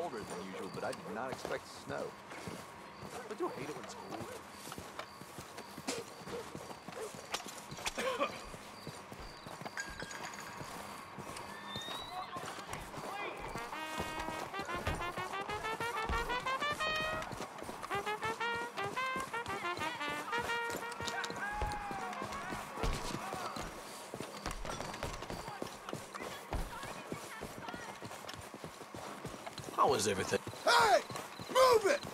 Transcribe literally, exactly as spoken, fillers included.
colder than usual, but I did not expect snow. But do hate it when it's cold. How was everything? Hey! Move it!